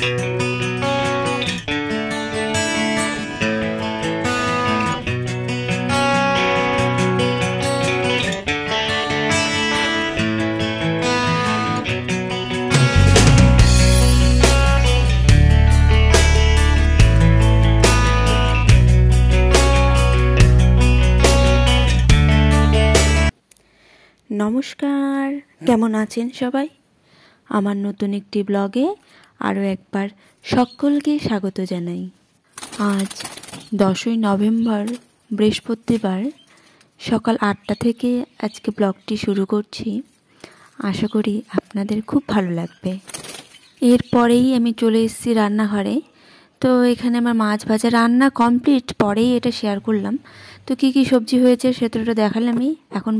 নমস্কার, কেমন আছেন সবাই? আমার নতুন একটি ব্লগে আরও একবার সকলকে স্বাগত জানাই। আজ 10ই নভেম্বর বৃহস্পতিবার সকাল 8টা থেকে আজকে ব্লগটি শুরু করছি। আশা করি আপনাদের খুব ভালো লাগবে। এরপরেই আমি চলে এসেছি রান্নাঘরে। তো এখানে আমার মাছ ভাজা রান্না কমপ্লিট, পরেই এটা শেয়ার করলাম। তো কী কী সবজি হয়েছে সেটা দেখালামই। এখন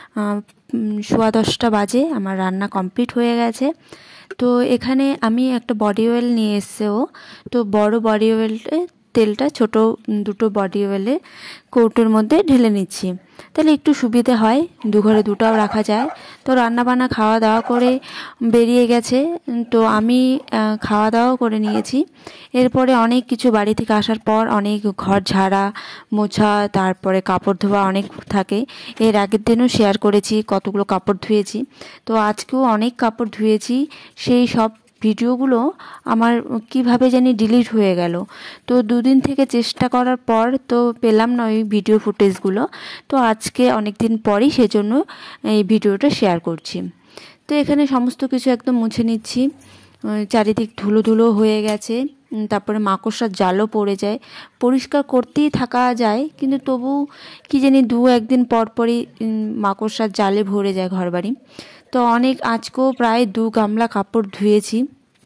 10:15 বাজে, আমার রান্না কমপ্লিট হয়ে গেছে। তো এখানে আমি একটা বডি অয়েল নিয়ে এসেও, তো বড় বডি অয়েলটা তেলটা ছোট দুটো বডি অয়েলে কৌটোর মধ্যে ঢেলে নিচ্ছি, তাহলে একটু সুবিধে হয়, দুঘরে দুটাও রাখা যায়। তো রান্নাবান্না খাওয়া দাওয়া করে বেরিয়ে গেছে। তো আমি খাওয়া দাওয়াও করে নিয়েছি। এরপরে অনেক কিছু বাড়ি থেকে আসার পর অনেক ঘর ঝাড়া মোছা, তারপরে কাপড় ধোয়া অনেক থাকে। এর আগের দিনও শেয়ার করেছি কতগুলো কাপড় ধুয়েছি। তো আজকেও অনেক কাপড় ধুয়েছি। সেই সব ভিডিওগুলো আমার কিভাবে জানি ডিলিট হয়ে গেল। তো দুদিন থেকে চেষ্টা করার পর তো পেলাম না ওই ভিডিও ফুটেজগুলো। তো আজকে অনেক দিন পরই সেজন্য এই ভিডিওটা শেয়ার করছি। তো এখানে সমস্ত কিছু একদম মুছে নিচ্ছি। চারিদিক ধুলো ধুলো হয়ে গেছে, তারপরে মাকড়সার জালও পড়ে যায়। পরিষ্কার করতেই থাকা যায়, কিন্তু তবু কি জানি একদিন পর পরই মাকড়সার জালে ভরে যায় ঘরবাড়ি। তো অনেক আজকেও প্রায় 2 গামলা কাপড় ধুয়েছি।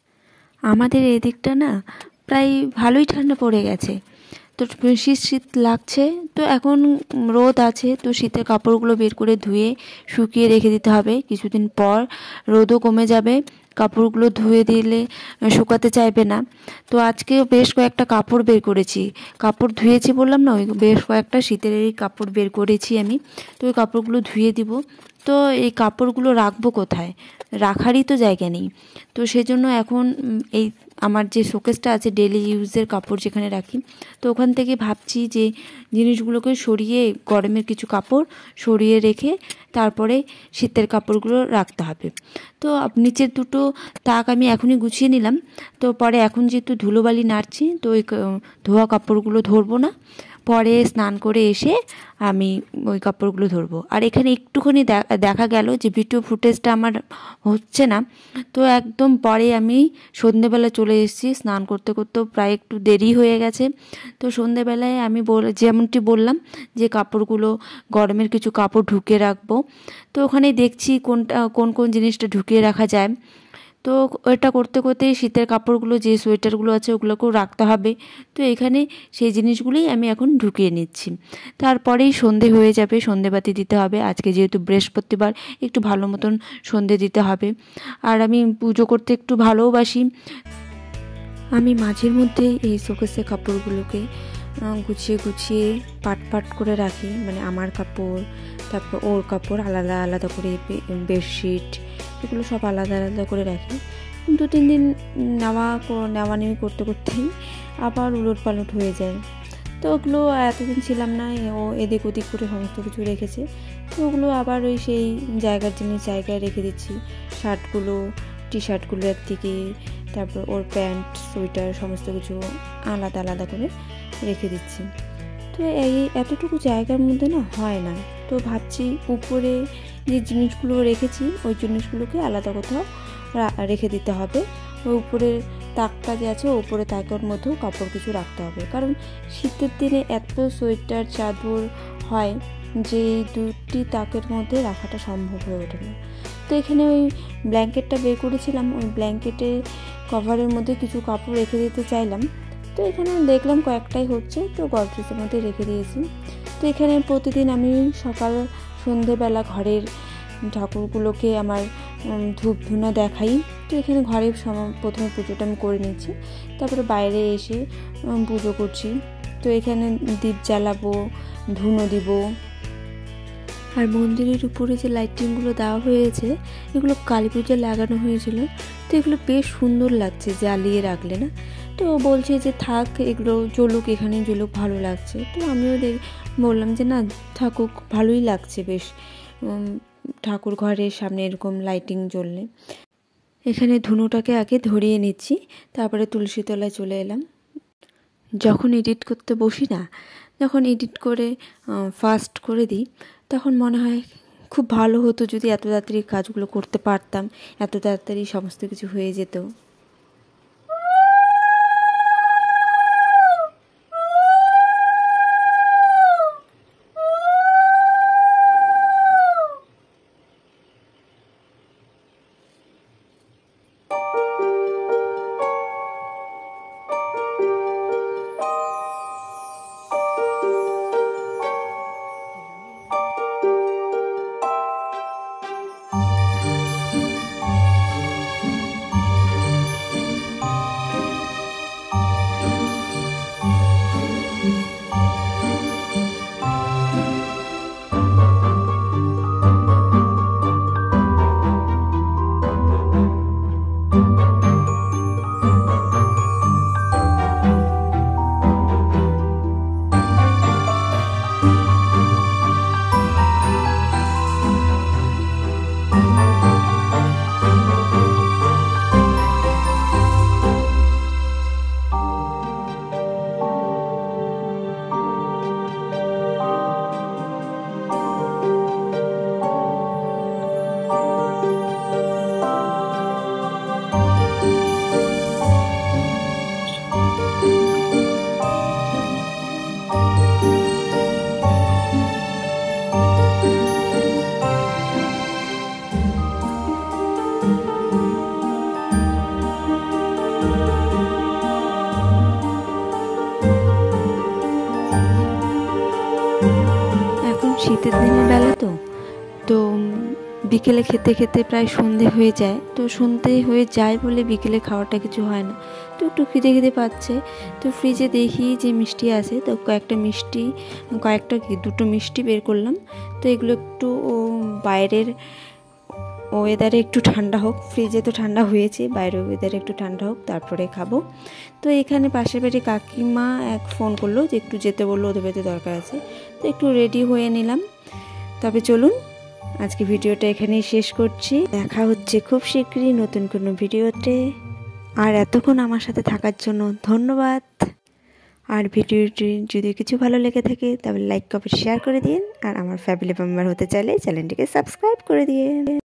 আমাদের এদিকটা না প্রায় ভালোই ঠান্ডা পড়ে গেছে। তো শীত শীত লাগছে। তো এখন রোদ আছে, তো শীতের কাপড়গুলো বের করে ধুয়ে শুকিয়ে রেখে দিতে হবে। কিছুদিন পর রোদও কমে যাবে, কাপড়গুলো ধুয়ে দিলে শুকাতে চাইবে না। তো আজকে বেশ কয়েকটা কাপড় বের করেছি, কাপড় ধুয়েছি বললাম না, ওই বেশ কয়েকটা শীতের এই কাপড় বের করেছি আমি। তো ওই কাপড়গুলো ধুয়ে দিব। তো এই কাপড়গুলো রাখবো কোথায়? রাখারই তো জায়গা নেই। তো সেজন্য এখন এই আমার যে শোকেসটা আছে ডেলি ইউজের কাপড় যেখানে রাখি, তো ওখান থেকে ভাবছি যে জিনিসগুলোকে সরিয়ে, গরমের কিছু কাপড় সরিয়ে রেখে তারপরে শীতের কাপড়গুলো রাখতে হবে। তো নিচের দুটো তাক আমি এখনই গুছিয়ে নিলাম। তো পরে এখন যেহেতু ধুলোবালি নাড়ছি, তো ওই ধোয়া কাপড়গুলো ধরবো না, পরে স্নান করে এসে আমি ওই কাপড়গুলো ধরবো। আর এখানে একটুখানি দেখা গেল যে ভিডিও ফুটেজটা আমার হচ্ছে না। তো একদম পরে আমি সন্ধেবেলা চলে এসেছি, স্নান করতে করতেও প্রায় একটু দেরি হয়ে গেছে। তো সন্ধেবেলায় আমি যেমনটি বললাম যে কাপড়গুলো, গরমের কিছু কাপড় ঢুকিয়ে রাখবো। তো ওখানে দেখছি কোন জিনিসটা ঢুকিয়ে রাখা যায়। তো এটা করতে করতেই শীতের কাপড়গুলো, যে সোয়েটারগুলো আছে ওগুলোকেও রাখতে হবে। তো এখানে সেই জিনিসগুলোই আমি এখন ঢুকিয়ে নিচ্ছি। তারপরেই সন্ধে হয়ে যাবে, সন্ধেবাতি দিতে হবে। আজকে যেহেতু বৃহস্পতিবার, একটু ভালো মতন সন্ধে দিতে হবে। আর আমি পুজো করতে একটু ভালোবাসি। আমি মাঝের মধ্যে এই শোকেসের কাপড়গুলোকে গুছিয়ে গুছিয়ে পাট করে রাখি, মানে আমার কাপড়, তারপর ওর কাপড় আলাদা আলাদা করে, বেডশিট এগুলো সব আলাদা আলাদা করে রাখি। 2-3 দিন নেওয়া নেওয়া করতে করতেই আবার উলট পালট হয়ে যায়। তো ওগুলো এতদিন ছিলাম না, ও এদিক ওদিক করে সমস্ত কিছু রেখেছে। তো ওগুলো আবার ওই সেই জায়গার জিনিস জায়গায় রেখে দিচ্ছি। শার্টগুলো, টি শার্টগুলো একদিকে, তারপর ওর প্যান্ট, সোয়েটার সমস্ত কিছু আলাদা আলাদা করে রেখে দিচ্ছি। তো এই এতটুকু জায়গার মধ্যে না হয় না। তো ভাবছি উপরে যে জিনিসগুলো রেখেছি ওই জিনিসগুলোকে আলাদা কোথাও রেখে দিতে হবে। ওই উপরের তাকটা যে আছে, উপরে তাকের মধ্যেও কাপড় কিছু রাখতে হবে, কারণ শীতের দিনে এত সোয়েটার চাদর হয় যে এই 2টি তাকের মধ্যে রাখাটা সম্ভব হয়ে ওঠে না। তো এখানে ওই ব্ল্যাঙ্কেটটা বের করেছিলাম, ওই ব্ল্যাঙ্কেটে কভারের মধ্যে কিছু কাপড় রেখে দিতে চাইলাম। তো এখানে দেখলাম কয়েকটাই হচ্ছে, তো গডরেজের মধ্যে রেখে দিয়েছি। তো এখানে প্রতিদিন আমি সকাল সন্ধেবেলা ঘরের ঠাকুরগুলোকে আমার ধূপ ধুনা দেখাই। তো এখানে ঘরে প্রথমে পুজোটা আমি করে নিচ্ছি, তারপরে বাইরে এসে পুজো করছি। তো এখানে দীপ জ্বালাবো, ধুনো দিব। আর মন্দিরের উপরে যে লাইটিংগুলো দেওয়া হয়েছে এগুলো কালী পুজোয় লাগানো হয়েছিল, তো এগুলো বেশ সুন্দর লাগছে জ্বালিয়ে রাখলে না। তো বলছে যে থাক, এগুলো জ্বলুক, এখানে জ্বলুক, ভালো লাগছে। তো আমিও বললাম যে না থাকুক, ভালোই লাগছে বেশ ঠাকুর ঘরের সামনে এরকম লাইটিং জ্বললে। এখানে ধুনোটাকে আগে ধরিয়ে নিচ্ছি, তারপরে তুলসী তলায় চলে এলাম। যখন এডিট করতে বসি না, যখন এডিট করে ফাস্ট করে দিই, তখন মনে হয় খুব ভালো হতো যদি এত তাড়াতাড়ি কাজগুলো করতে পারতাম, এত তাড়াতাড়ি সমস্ত কিছু হয়ে যেত। শীতের দিনের বেলা তো বিকেলে খেতে খেতে প্রায় সন্ধে হয়ে যায়। তো সন্ধে হয়ে যায় বলে বিকেলে খাওয়াটা কিছু হয় না, তো একটু খিদে পাচ্ছে। তো ফ্রিজে দেখি যে মিষ্টি আছে, তো দুটো মিষ্টি বের করলাম। তো এগুলো একটু বাইরের ওয়েদারে একটু ঠান্ডা হোক, ফ্রিজে তো ঠান্ডা হয়েছে, বাইরের ওয়েদারে একটু ঠান্ডা হোক, তারপরে খাবো। তো এখানে পাশের বাড়ি কাকিমা ফোন করলো যে একটু যেতে বললো, ওদের বাড়িতে দরকার আছে। তো একটু রেডি হয়ে নিলাম। তবে চলুন আজকে ভিডিওটা এখানেই শেষ করছি। দেখা হচ্ছে খুব শীঘ্রই নতুন কোনো ভিডিওতে। আর এতক্ষণ আমার সাথে থাকার জন্য ধন্যবাদ। আর ভিডিওটি যদি কিছু ভালো লেগে থাকে তাহলে লাইক, কমেন্ট, শেয়ার করে দিন। আর আমার ফ্যামিলি মেম্বার হতে চাইলে চ্যানেলটিকে সাবস্ক্রাইব করে দিন।